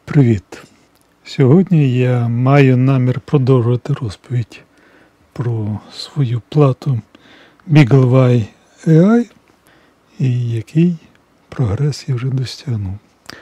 Привіт! Сьогодні я маю намір продовжувати розповідь про свою плату BeagleY AI і який прогрес я вже досягнув.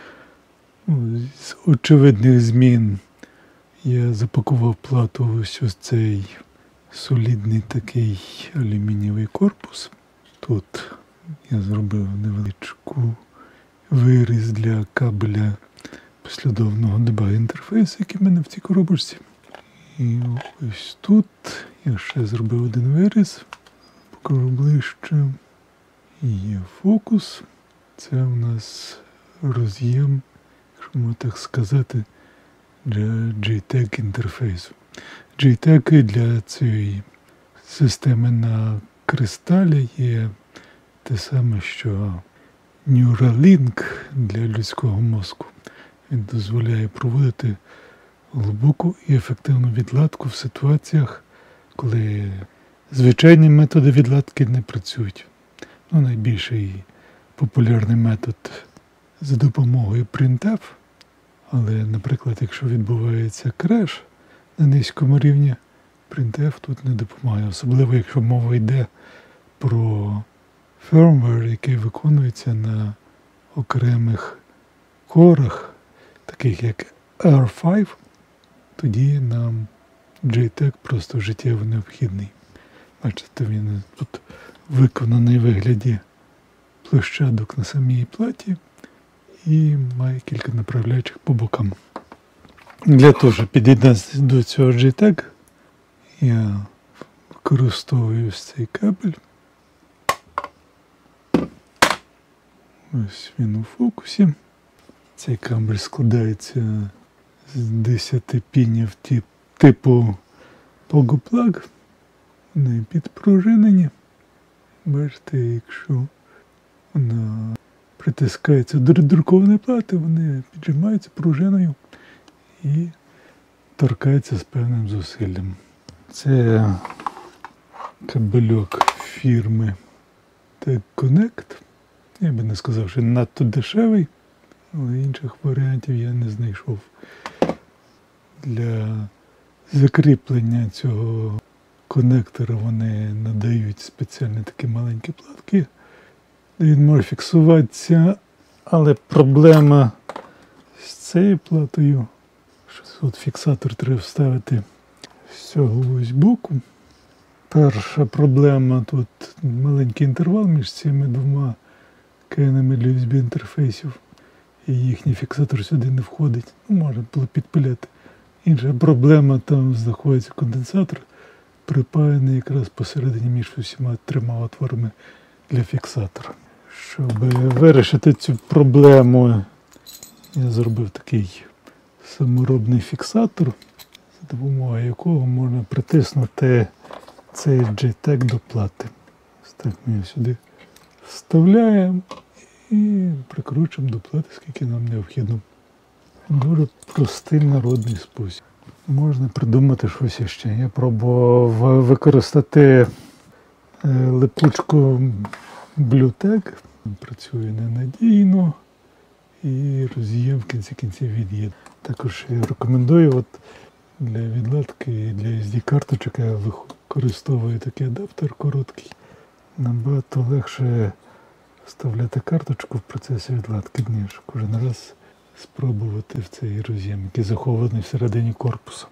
З очевидних змін я запакував плату в ось цей солідний такий алюмінієвий корпус. Тут я зробив невеличку виріз для кабеля послідовного дебаг-інтерфейсу, який в мене в цій коробочці. І ось тут я ще зробив один виріз, покажу ближче. І є фокус. Це у нас роз'єм, якщо можна так сказати, для JTAG інтерфейсу. JTAG для цієї системи на кристалі є те саме, що Neuralink для людського мозку. Він дозволяє проводити глибоку і ефективну відладку в ситуаціях, коли звичайні методи відладки не працюють. Найбільший популярний метод за допомогою printf, але, наприклад, якщо відбувається креш на низькому рівні, printf тут не допомагає, особливо якщо мова йде про firmware, який виконується на окремих корах, таких як R5, тоді нам JTAG просто життєво необхідний. Бачите, він тут виконаний в вигляді площадок на самій платі і має кілька направляючих по бокам. Для того, щоб під'єднатися до цього JTAG, я використовую ось цей кабель. Ось він у фокусі. Цей кабель складається з 10 пінів типу Pogo Plug. Вони підпружинені. Бачите, якщо вона притискається до редрукованої плати, вони піджимаються пружиною і торкаються з певним зусиллям. Це кабельок фірми Tag Connect. Я би не сказав, що надто дешевий, але інших варіантів я не знайшов. Для закріплення цього конектора вони надають спеціальні такі маленькі платки. Він може фіксуватися, але проблема з цією платою, що тут фіксатор треба вставити з цього ось боку. Перша проблема, тут маленький інтервал між цими двома кейнами для USB інтерфейсів, і їхній фіксатор сюди не входить. Можна було підпиляти. Інша проблема, там знаходиться конденсатор, припаяний якраз посередині між усіма трьома отворами для фіксатора. Щоб вирішити цю проблему, я зробив такий саморобний фіксатор, за допомогою якого можна притиснути цей JTAG до плати. Ось так ми його сюди вставляємо і прикручуємо до плати, скільки нам необхідно. Дуже простий народний спосіб. Можна придумати щось іще. Я пробував використати липучку BlueTag. Працює ненадійно і роз'єм в кінці кінців від'єднує. Також я рекомендую для відладки і для SD-карточок я використовую такий адаптер короткий. Набагато легше вставляти карточку в процесі відладки, ніж кожен раз спробувати в цей роз'єм, який захований всередині корпусу.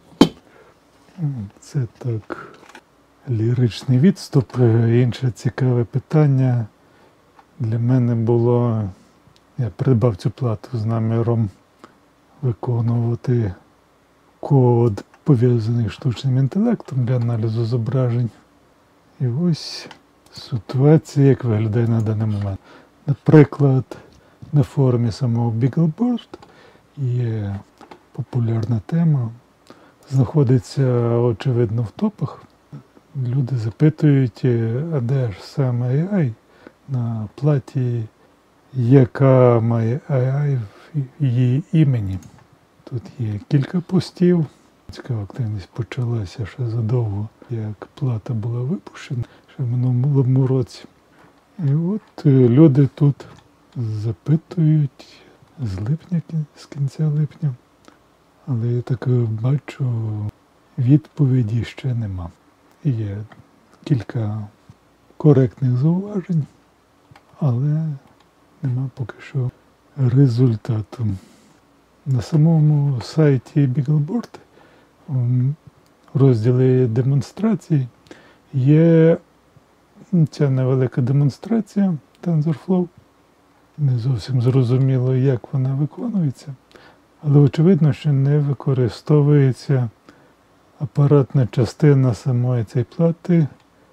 Це так, ліричний відступ. Інше цікаве питання для мене було, я придбав цю плату з наміром виконувати код, пов'язаний з штучним інтелектом для аналізу зображень. І ось ситуація, як виглядає на даний момент. Наприклад, на форумі самого BeagleBoard є популярна тема, знаходиться, очевидно, в топах. Люди запитують, а де ж саме AI на платі, яка має AI в її імені. Тут є кілька постів. Цікава активність почалася ще задовго, як плата була випущена, ще в минулому році. І от люди тут запитують, з липня, з кінця липня. Але я так бачу, відповіді ще нема. Є кілька коректних зауважень, але нема поки що результату. На самому сайті BeagleBoard в розділі демонстрацій є ця невелика демонстрація TensorFlow. Не зовсім зрозуміло, як вона виконується, але очевидно, що не використовується апаратна частина самої цієї плати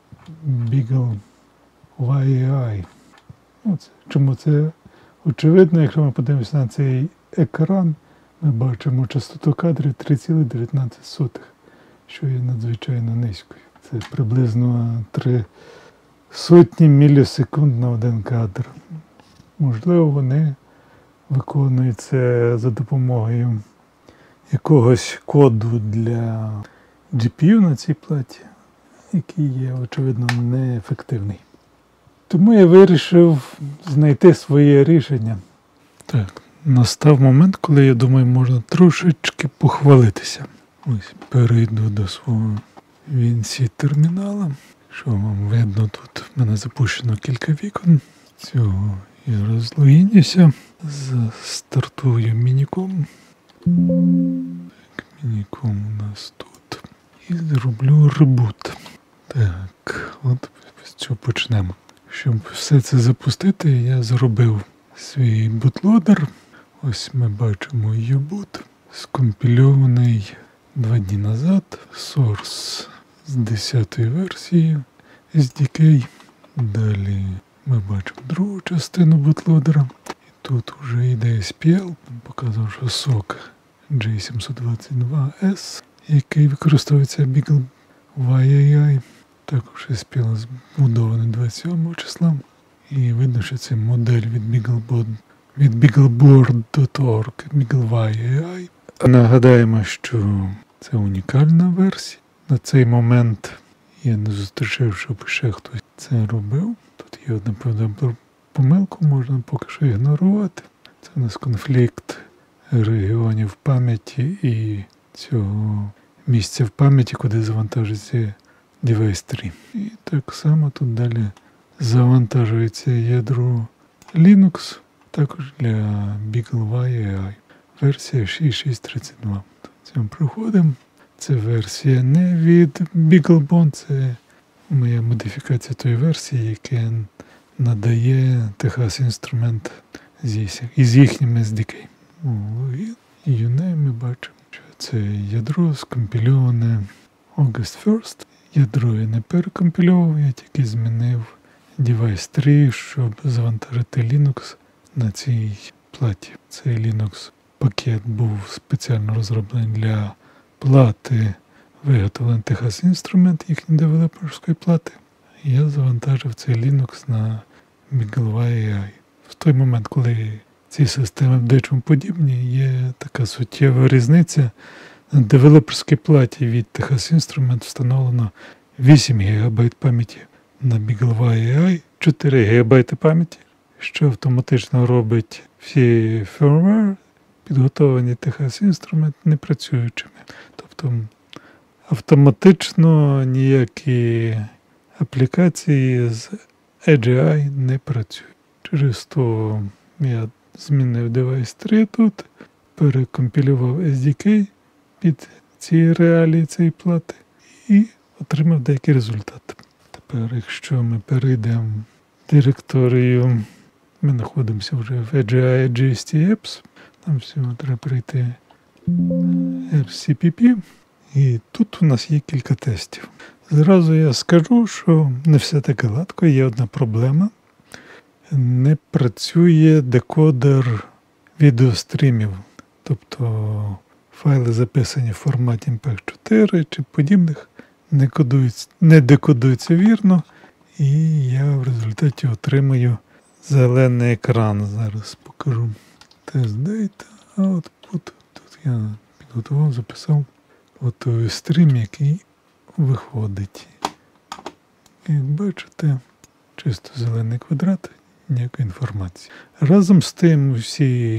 BeagleYAI. Чому це очевидно? Якщо ми подивимося на цей екран, ми бачимо частоту кадрів 3,19, що є надзвичайно низькою. Це приблизно 300 мілісекунд на один кадр. Можливо, вони виконуються за допомогою якогось коду для GPU на цій платі, який є, очевидно, неефективний. Тому я вирішив знайти своє рішення. Так, настав момент, коли, я думаю, можна трошечки похвалитися. Ось, перейду до свого VNC-термінала. Що вам видно, тут в мене запущено кілька вікон. Цього я розлогінюся. Застартую мініком. Мініком у нас тут. І зроблю ребут. Так, от з цього почнемо. Щоб все це запустити, я зробив свій бутлодер. Ось ми бачимо U-boot, скомпільований 2 дні назад, source з 10-ї версії SDK. Далі ми бачимо другу частину бутлодера. І тут вже йде SPL, показав, що SOC J722S, який використовується BeagleYAI. Також SPL збудований 27 числа. І видно, що це модель від BeagleBoard.org, BeagleYAI. Нагадаємо, що це унікальна версія. На цей момент я не зустрічав, щоб ще хтось це робив. Тут є одна певна помилка, можна поки що ігнорувати. Це у нас конфлікт регіонів пам'яті і цього місця в пам'яті, куди завантажується Device 3. І так само тут далі завантажується ядро Linux, також для BeagleYAI. Версія 6.6.32. Цим приходимо. Це версія не від BeagleBoard, це моя модифікація тої версії, яка надає Texas Instrument із їхнім SDK. І UNAME ми бачимо, що це ядро скомпільоване August 1st. Ядро я не перекомпільовував, я тільки змінив Device 3, щоб завантажити Linux на цій платі. Цей Linux пакет був спеціально розроблений для плати, виготовлений Texas Instrument, їхньої девелоперської плати. І я завантажив цей Linux на BeagleYAI. В той момент, коли ці системи в дечому подібні, є така суттєва різниця. На девелоперській платі від Texas Instrument встановлено 8 ГБ пам'яті, на BeagleYAI 4 ГБ пам'яті, що автоматично робить всі firmware, підготовлені Texas Instrument, непрацюючими. Тобто автоматично ніякі аплікації з AGI не працюють. Через то я змінив Device 3 тут, перекомпілював SDK під ці реалії цієї плати і отримав деякий результат. Тепер, якщо ми перейдемо в директорію, ми знаходимося вже в AGI GST Apps, нам всього треба перейти RCPP, і тут у нас є кілька тестів. Зразу я скажу, що не все так гладко, є одна проблема. Не працює декодер відеострімів, тобто файли записані в форматі MP4 чи подібних, не декодуються вірно, і я в результаті отримаю зелений екран. Зараз покажу. Test Data, Output. Тут я підготував, записав готовий стрім, який виходить. Як бачите, чисто зелений квадрат, ніякої інформації. Разом з тим всі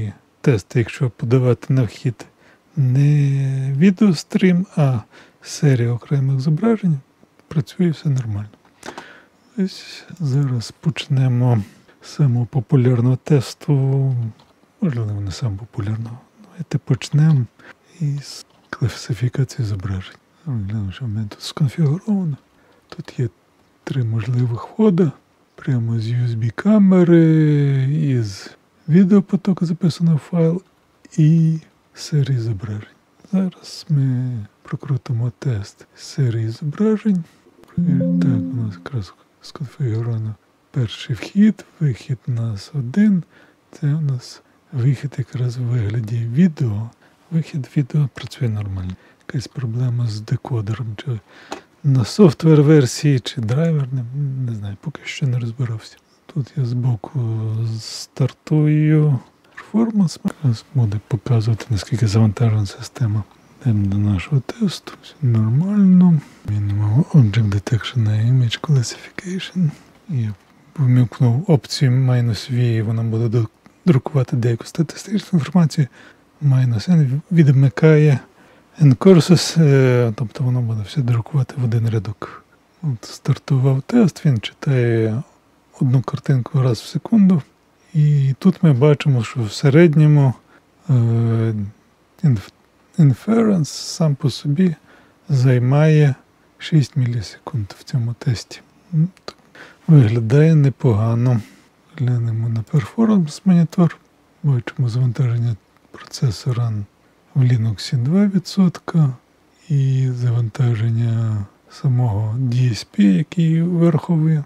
тести, якщо подавати на вхід не відеострім, а серія окремих зображень, працює все нормально. Ось зараз почнемо з самого популярного тесту, можливо, не самого популярного. Давайте почнемо із класифікації зображень. Глянемо, що в мене тут сконфігуровано. Тут є 3 можливих входи. Прямо з USB-камери, із відеопотоку записано файл і серії зображень. Зараз ми прокрутимо тест серії зображень. Так, у нас якраз сконфігуровано перший вхід, вихід у нас один. Це у нас вихід якраз в вигляді відео. Вихід відео працює нормально. Якась проблема з декодером, чи на софтвер-версії, чи драйверним, не знаю, поки що не розбирався. Тут я збоку стартую перформанс, якраз буде показувати, наскільки завантажена система. Йдемо до нашого тесту, все нормально. Мінімум Object Detection на Image Classification. Я вмикнув опцію "-V", вона буде друкувати деяку статистичну інформацію. "-N" відмикає N-Courses, тобто воно буде все друкувати в один рядок. От стартував тест, він читає одну картинку раз в секунду. І тут ми бачимо, що в середньому inference сам по собі займає 6 мілісекунд в цьому тесті. Виглядає непогано. Глянемо на перформанс монітор. Бачимо завантаження процесора в Linux 2% і завантаження самого DSP, який у верховій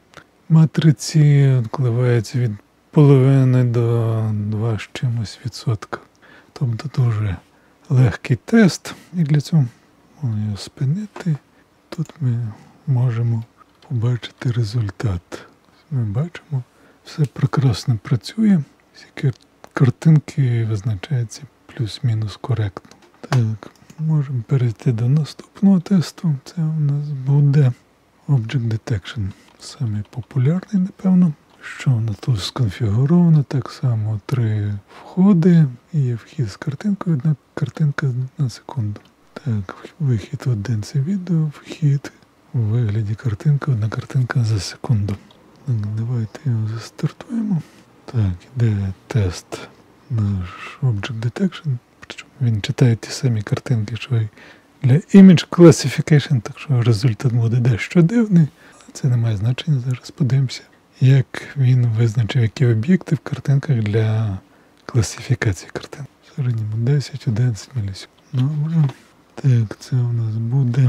матриці коливається від половини до 2 з чимось відсотка. Тобто дуже легкий тест, і для цього можна його спинити. Тут ми можемо побачити результат. Ми бачимо, все прекрасно працює, всі картинки визначаються плюс-мінус коректно. Так, можемо перейти до наступного тесту. Це у нас буде Object Detection. Самий популярний, напевно. Що у нас тут сконфігуровано? Так само 3 входи. І є вхід з картинкою, одна картинка на секунду. Так, вихід один це відео, вхід у вигляді картинки, одна картинка за секунду. Так, давайте його застартуємо. Так, іде тест наш Object Detection. Причому він читає ті самі картинки, що й для Image Classification, так що результат буде дещо дивний. Це не має значення, зараз подивимося, як він визначив, які об'єкти в картинках для класифікації картин. В середньому 10-11 мілісекунд. Добре. Так, це у нас буде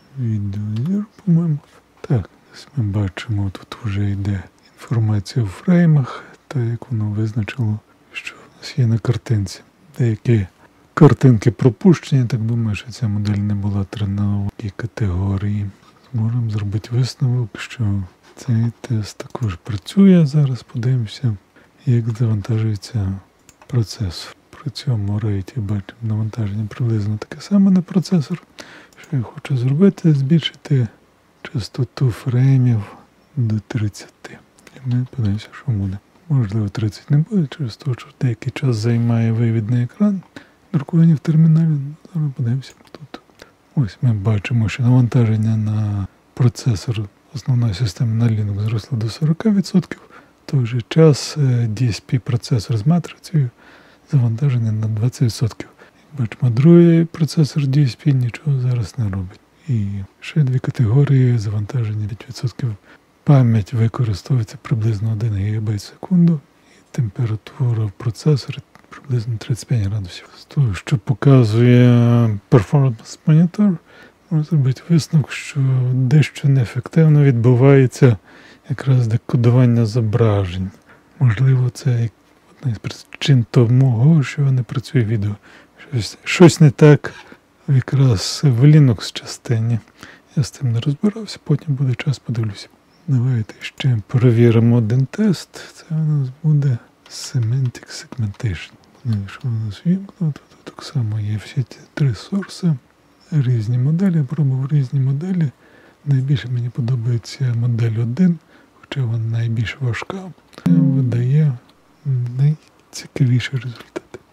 відео, по-моєму. Так, ось ми бачимо, тут вже йде інформація у фреймах, так як воно визначило, що у нас є на картинці. Деякі картинки пропущені, так думаю, що ця модель не була тренована в категорії. Можемо зробити висновок, що цей тест також працює. Зараз подивимося, як завантажується процесор. При цьому рейті бачимо навантаження приблизно таке саме на процесор. Що я хочу зробити? Збільшити частоту фреймів до 30. І ми подивимося, що буде. Можливо, 30 не буде, через те, що деякий час займає вивідний екран. Друкування в терміналі. Зараз подивимося тут. Ось ми бачимо, що навантаження на процесор основної системи на Linux зросло до 40%. В той же час DSP-процесор з матрицею завантажений на 20%. Бачимо, другий процесор DSP нічого зараз не робить. І ще 2 категорії завантаження 5%. Пам'ять використовується приблизно 1 ГБ в секунду. І температура в процесорі приблизно 35 градусів. З того, що показує перформанс монітор, можна зробити висновок, що дещо неефективно відбувається якраз декодування зображень. Можливо, це одна із причин того, що не працює відео. Щось не так якраз в Linux частині. Я з цим не розбирався, потім буде час, подивлюся. Давайте ще перевіримо один тест. Це у нас буде Semantic Segmentation. Що у нас вімкнуто, тут так само є всі ці 3 сорси. Різні моделі, я пробував різні моделі. Найбільше мені подобається модель 1, хоча вона найбільш важка. Видає найцікавіші результати.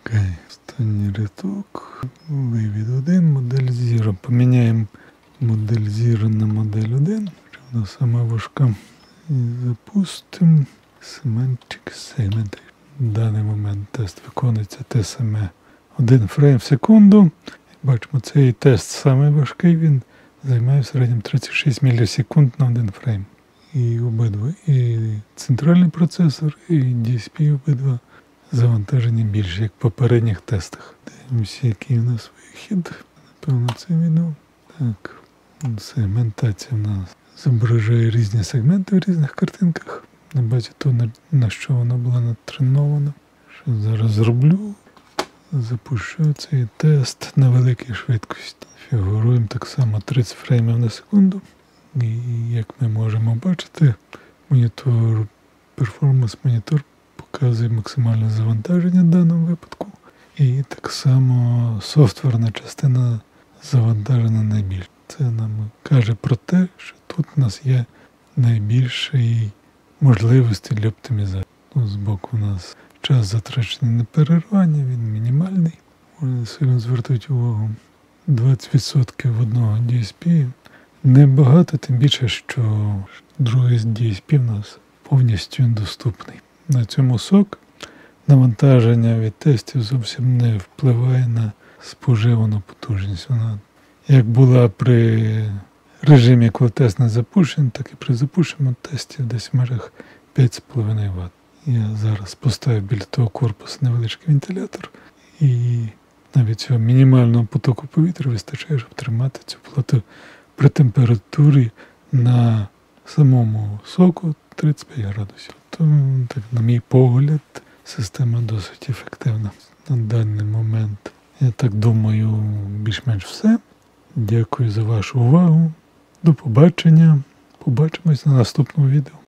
Окей, останній рядок. Вивід 1, модель Zero. Поміняємо модель Zero на модель 1. Вона сама важка. І запустимо Semantic Segment. В даний момент тест виконується те саме 1 фрейм в секунду. Бачимо, цей тест самий важкий, він займає в середньому 36 мілісекунд на 1 фрейм. І обидва, і центральний процесор, і DSP обидва завантажені більше, як в попередніх тестах. Дивимося, який у нас вихід. Напевно, це відео. Так, сегментація в нас зображує різні сегменти в різних картинках. Не бачу то, на що вона була натренована. Що зараз зроблю? Запущу цей тест на великій швидкості. Фігуруємо так само 30 фреймів на секунду. І як ми можемо бачити, перформанс-монітор показує максимальне завантаження в даному випадку. І так само софтверна частина завантажена найбільше. Це нам каже про те, що тут у нас є найбільші можливості для оптимізації. Тут збоку у нас час затрачений на перервання, він мінімальний. Можна сильно звернути увагу. 20% в одного DSP. Небагато, тим більше, що другий DSP в нас повністю доступний. На цьому сок навантаження від тестів зовсім не впливає на споживану потужність. Вона як була при режимі, коли тест не запущений, так і при запущеному тесті десь в межах 5,5 Вт. Я зараз поставив біля того корпусу невеличкий вентилятор, і навіть цього мінімального потоку повітря вистачає, щоб тримати цю плату при температурі на самому соку 35 градусів. Тому, так, на мій погляд, система досить ефективна. На даний момент, я так думаю, більш-менш все. Дякую за вашу увагу. До побачення. Побачимось на наступному відео.